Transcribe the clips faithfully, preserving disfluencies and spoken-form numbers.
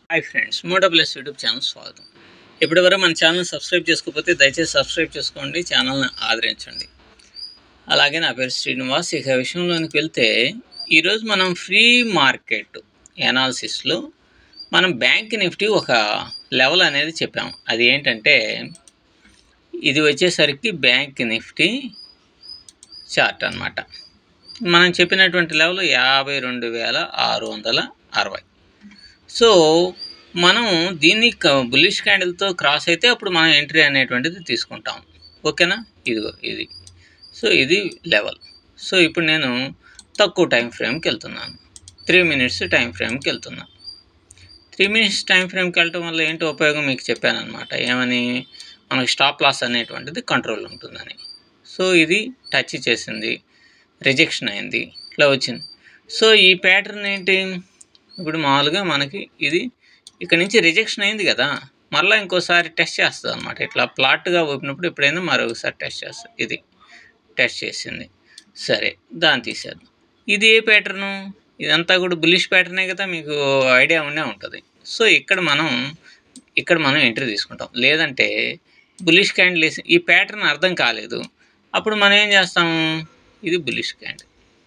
Hi friends, Moto plus YouTube channel స్వాగతం. ఇప్పటివరకు మన ఛానల్ సబ్స్క్రైబ్ చేసుకోకపోతే దయచేసి సబ్స్క్రైబ్ చేసుకోండి, ఛానల్ని ఆదరించండి. అలాగే నా పేరు శ్రీనివాస్. ఇక విషయంలోనికి వెళ్తే ఈరోజు మనం ఫ్రీ మార్కెట్ ఎనాలిసిస్లో మనం బ్యాంక్ నిఫ్టీ ఒక లెవెల్ అనేది చెప్పాము. అది ఏంటంటే ఇది వచ్చేసరికి బ్యాంక్ నిఫ్టీ చార్ట్ అన్నమాట. మనం చెప్పినటువంటి లెవెల్ యాభై రెండు వేల ఆరు వందల అరవై. సో మనం దీన్ని బుల్లిష్ క్యాండిల్తో క్రాస్ అయితే అప్పుడు మనం ఎంట్రీ అనేటువంటిది తీసుకుంటాం. ఓకేనా? ఇదిగో ఇది. సో ఇది లెవెల్. సో ఇప్పుడు నేను తక్కువ టైం ఫ్రేమ్కి వెళ్తున్నాను. త్రీ మినిట్స్ టైం ఫ్రేమ్కి వెళ్తున్నాను. త్రీ మినిట్స్ టైం ఫ్రేమ్కి వెళ్ళటం వల్ల ఏంటి ఉపయోగం మీకు చెప్పాను అనమాట. ఏమని, మనకి స్టాప్ లాస్ అనేటువంటిది కంట్రోల్ ఉంటుందని. సో ఇది టచ్ చేసింది, రిజెక్షన్ అయింది, ఇట్లా వచ్చింది. సో ఈ ప్యాటర్న్ ఏంటి, ఇప్పుడు మామూలుగా మనకి ఇది ఇక్కడ నుంచి రిజెక్షన్ అయింది కదా, మళ్ళీ ఇంకోసారి టెస్ట్ చేస్తుంది అనమాట. ఇట్లా ప్లాట్గా ఊపినప్పుడు ఎప్పుడైనా మరొకసారి టెస్ట్ చేస్తుంది. ఇది టెస్ట్ చేసింది, సరే దాన్ని తీసేద్దాం. ఇది ఏ ప్యాటర్ను, ఇదంతా కూడా బుల్లిష్ ప్యాటర్నే కదా, మీకు ఐడియా ఉండే ఉంటుంది. సో ఇక్కడ మనం ఇక్కడ మనం ఎంట్రీ తీసుకుంటాం. లేదంటే బుల్లిష్ క్యాండిల్ వేసి ఈ ప్యాటర్న్ అర్థం కాలేదు, అప్పుడు మనం ఏం చేస్తాము, ఇది బుల్లిష్ క్యాండిల్,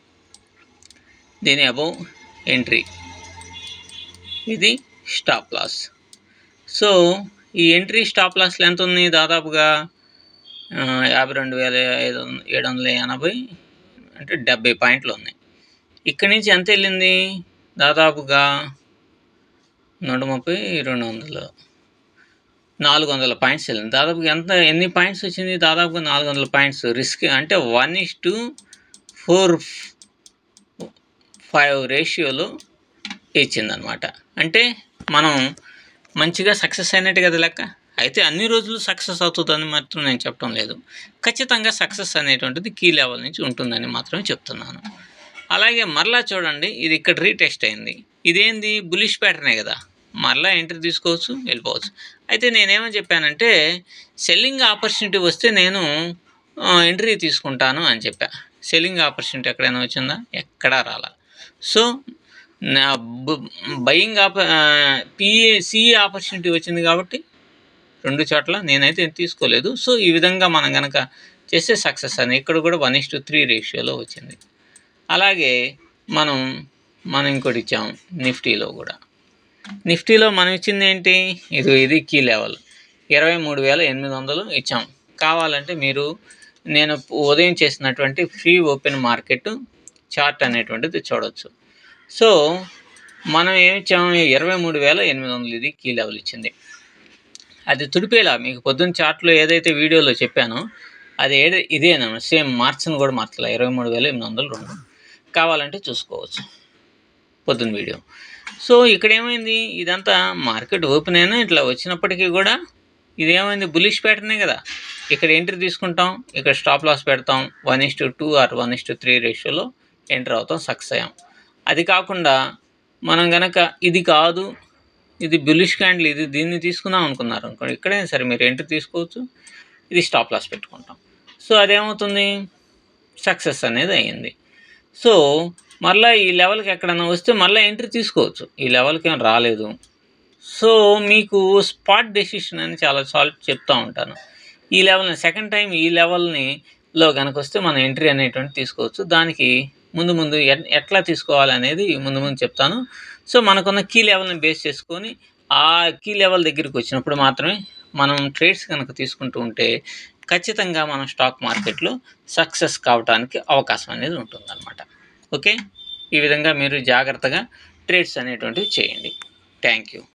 దీని అబౌవ్ ఎంట్రీ, ఇది స్టాప్ లాస్. సో ఈ ఎంట్రీ స్టాప్ లాస్లు ఎంత ఉంది, దాదాపుగా యాభై రెండు వేల ఐదు వందల ఏడు వందల ఎనభై అంటే డెబ్బై పాయింట్లు ఉన్నాయి. ఇక్కడి నుంచి ఎంత వెళ్ళింది, దాదాపుగా నూట ముప్పై రెండు వందలు నాలుగు వందల పాయింట్స్ వెళ్ళింది. దాదాపుగా ఎంత ఎన్ని పాయింట్స్ వచ్చింది, దాదాపుగా నాలుగు వందల పాయింట్స్ రిస్క్. అంటే one is to four five రేషియోలో ఇచ్చిందనమాట. అంటే మనం మంచిగా సక్సెస్ అయినట్టు కదా లెక్క. అయితే అన్ని రోజులు సక్సెస్ అవుతుందని మాత్రం నేను చెప్పడం లేదు, ఖచ్చితంగా సక్సెస్ అనేటువంటిది కీ లెవెల్ నుంచి ఉంటుందని మాత్రమే చెప్తున్నాను. అలాగే మరలా చూడండి, ఇది ఇక్కడ రీటెస్ట్ అయింది. ఇదేంది, బులిష్ ప్యాటర్నే కదా, మరలా ఎంట్రీ తీసుకోవచ్చు, వెళ్ళిపోవచ్చు. అయితే నేనేమని చెప్పానంటే సెల్లింగ్ ఆపర్చునిటీ వస్తే నేను ఎంట్రీ తీసుకుంటాను అని చెప్పా. సెల్లింగ్ ఆపర్చునిటీ ఎక్కడైనా వచ్చిందా, ఎక్కడా రాలా. సో నా బయింగ్ ఆప పిఏ సిఏ ఆపర్చునిటీ వచ్చింది కాబట్టి రెండు చోట్ల నేనైతే తీసుకోలేదు. సో ఈ విధంగా మనం కనుక చేస్తే సక్సెస్ అని ఇక్కడ కూడా వన్ ఇస్ టు త్రీ రేషియోలో వచ్చింది. అలాగే మనం మనం ఇంకోటి ఇచ్చాము నిఫ్టీలో కూడా. నిఫ్టీలో మనం ఇచ్చింది ఏంటి, ఇది ఇది కీ లెవెల్ ఇరవై మూడు వేల ఎనిమిది వందలు ఇచ్చాము. కావాలంటే మీరు నేను ఉదయం చేసినటువంటి ఫ్రీ ఓపెన్ మార్కెట్ చార్ట్ అనేటువంటిది చూడవచ్చు. సో మనం ఏమి ఇచ్చాము, ఇరవై మూడు వేల ఎనిమిది వందలు ఇది కీ లెవెల్ ఇచ్చింది. అది తుడిపేలా మీకు పొద్దున్న చార్ట్లో ఏదైతే వీడియోలో చెప్పానో అది ఏదో ఇదేనా, సేమ్ మార్క్స్ని కూడా మార్చలే, ఇరవై మూడు వేల ఎనిమిది వందలు రెండు. కావాలంటే చూసుకోవచ్చు పొద్దున్న వీడియో. సో ఇక్కడ ఏమైంది, ఇదంతా మార్కెట్ ఓపెన్ అయినా ఇట్లా వచ్చినప్పటికీ కూడా ఇదేమైంది, బులిష్ ప్యాటర్నే కదా. ఇక్కడ ఎంట్రీ తీసుకుంటాం, ఇక్కడ స్టాప్ లాస్ పెడతాం, one is to two or one is to three రేషియోలో ఎంటర్ అవుతాం, సక్సెస్ అయ్యాం. అది కాకుండా మనం కనుక ఇది కాదు, ఇది బులిష్ క్యాండిల్, ఇది దీన్ని తీసుకుందాం అనుకున్నారు అనుకోండి, ఇక్కడైనా సరే మీరు ఎంట్రీ తీసుకోవచ్చు, ఇది స్టాప్ లాస్ పెట్టుకుంటాం. సో అదేమవుతుంది, సక్సెస్ అనేది అయ్యింది. సో మళ్ళీ ఈ లెవెల్కి ఎక్కడైనా వస్తే మళ్ళీ ఎంట్రీ తీసుకోవచ్చు. ఈ లెవెల్కి ఏం రాలేదు. సో మీకు స్పాట్ డెసిషన్ అని చాలా సాల్వ్ చెప్తూ ఉంటాను. ఈ లెవెల్ని సెకండ్ టైం ఈ లెవెల్ని లో కనుక వస్తే మనం ఎంట్రీ అనేటువంటి తీసుకోవచ్చు. దానికి ముందు ముందు ఎట్లా తీసుకోవాలి అనేది ముందు ముందు చెప్తాను. సో మనకున్న కీ లెవెల్ని బేస్ చేసుకొని ఆ కీ లెవెల్ దగ్గరికి వచ్చినప్పుడు మాత్రమే మనం ట్రేడ్స్ కనుక తీసుకుంటూ ఉంటే ఖచ్చితంగా మనం స్టాక్ మార్కెట్లో సక్సెస్ కావడానికి అవకాశం అనేది ఉంటుందన్నమాట. ఓకే, ఈ విధంగా మీరు జాగ్రత్తగా ట్రేడ్స్ అనేటువంటివి చేయండి. Thank you.